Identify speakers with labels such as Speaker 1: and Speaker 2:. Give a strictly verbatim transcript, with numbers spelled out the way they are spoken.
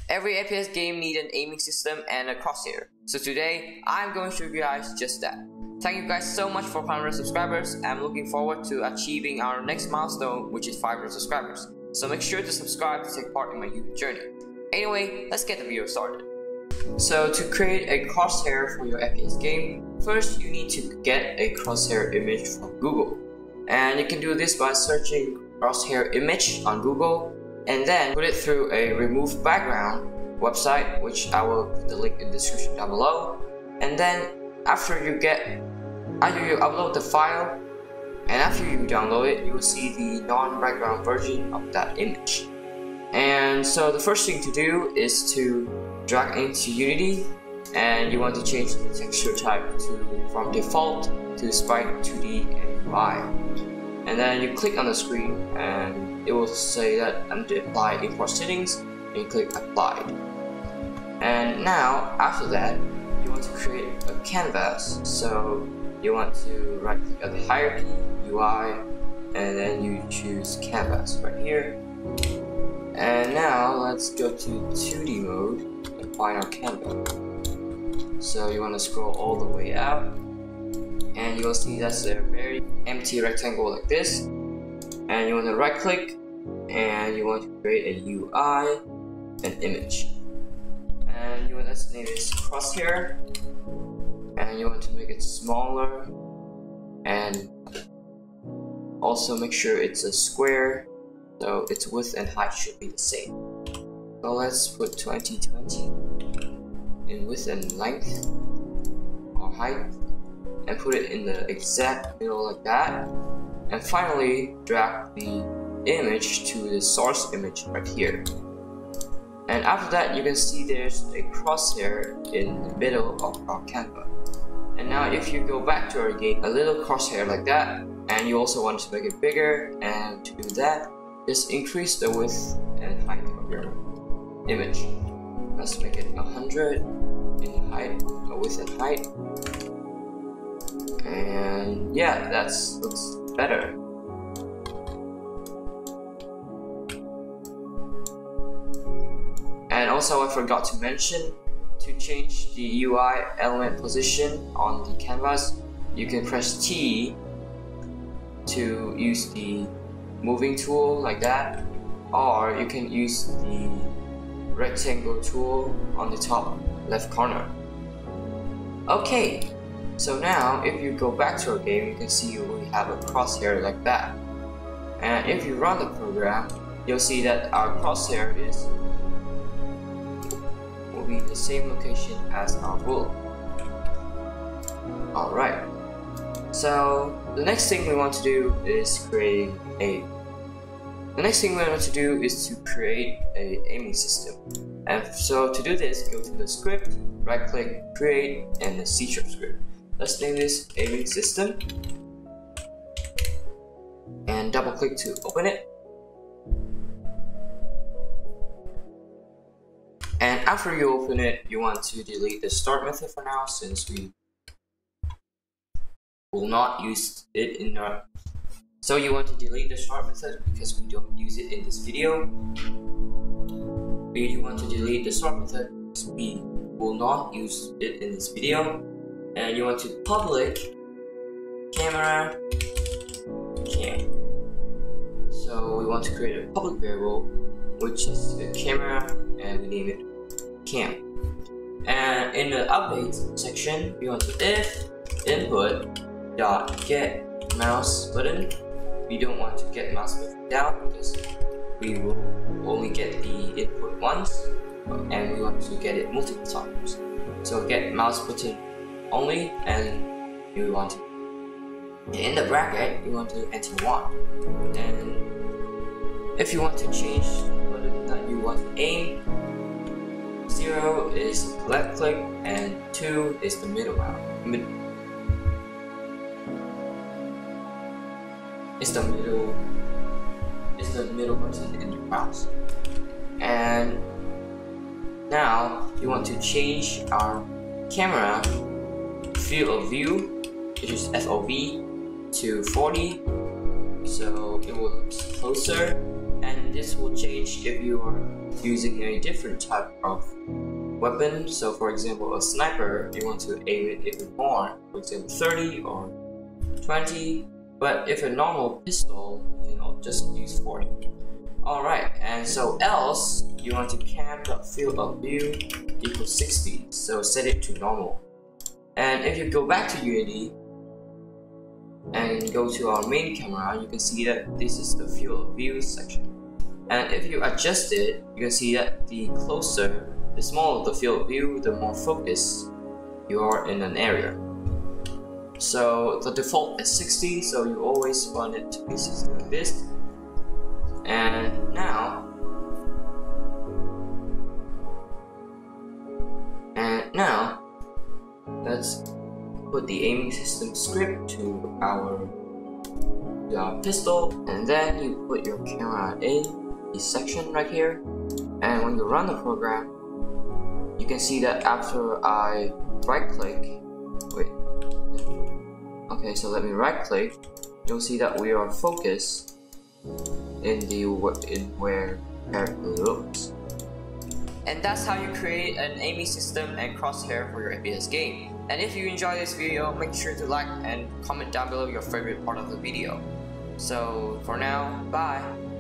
Speaker 1: Every F P S game needs an aiming system and a crosshair. So today, I'm going to show you guys just that. Thank you guys so much for one hundred subscribers. I'm looking forward to achieving our next milestone, which is five hundred subscribers. So make sure to subscribe to take part in my YouTube journey. Anyway, let's get the video started. So to create a crosshair for your F P S game, first you need to get a crosshair image from Google. And you can do this by searching crosshair image on Google and then put it through a remove background website, which I will put the link in the description down below. And then after you get after you upload the file and after you download it, you will see the non-background version of that image. And so the first thing to do is to drag into Unity, and you want to change the texture type to from default to sprite two D and U I. And then you click on the screen and it will say that under apply import settings, and you click applied. And now after that, you want to create a canvas. So you want to right click on the hierarchy, U I, and then you choose canvas right here. And now let's go to two D mode and find our canvas. So you want to scroll all the way out, and you'll see that's a very empty rectangle like this. And you want to right click and you want to create a U I, an image. And you want to name it Crosshair, and you want to make it smaller, and also make sure it's a square, so its width and height should be the same. So let's put twenty twenty in width and length or height, and put it in the exact middle like that. And finally drag the image to the source image right here. And after that, you can see there's a crosshair in the middle of our canvas. And now if you go back to our game, a little crosshair like that, and you also want to make it bigger, and to do that, just increase the width and height of your image. Let's make it one hundred in height, uh, width and height. And yeah, that looks better. And also I forgot to mention, to change the U I element position on the canvas, you can press T to use the moving tool like that, or you can use the rectangle tool on the top left corner. Okay, so now if you go back to our game, you can see we have a crosshair like that. And if you run the program, you'll see that our crosshair is will be the same location as our bull. Alright, so the next thing we want to do is create a The next thing we want to do is to create a aiming system. And so to do this, go to the script, right click, create, and the C sharp script. Let's name this aiming system, and double click to open it. And after you open it, you want to delete the start method for now, since we will not use it in our So you want to delete the start method because we don't use it in this video. You want to delete the start method because we will not use it in this video. And you want to public camera cam. So we want to create a public variable, which is a camera, and we name it cam. And in the update section, you want to if input dot get mouse button. We don't want to get mouse button down because we will only get the input once, and we want to get it multiple times. So get mouse button only, and you want to in the bracket you want to enter one. And if you want to change the button that you want to aim, zero is left click and two is the middle round. Mid It's the middle, it's the middle button in the mouse. And now you want to change our camera field of view, which is F O V, to forty, so it will look closer and this will change if you are using a different type of weapon. So for example, a sniper, you want to aim it even more, for example thirty or twenty, but if a normal pistol, you know, just use forty. Alright, and so else you want to camp the field of view equals sixty, so set it to normal. And if you go back to Unity and go to our main camera, you can see that this is the field of view section. And if you adjust it, you can see that the closer, the smaller the field of view, the more focused you are in an area. So the default is sixty, so you always want it to be sixty like this. And now, and now, let's put the aiming system script to our, to our pistol, and then you put your camera in this section right here. And when you run the program, you can see that after I right click, wait, okay, so let me right click, you'll see that we are focused in the in where character looks. And that's how you create an aiming system and crosshair for your F P S game. And if you enjoy this video, make sure to like and comment down below your favorite part of the video. So for now, bye.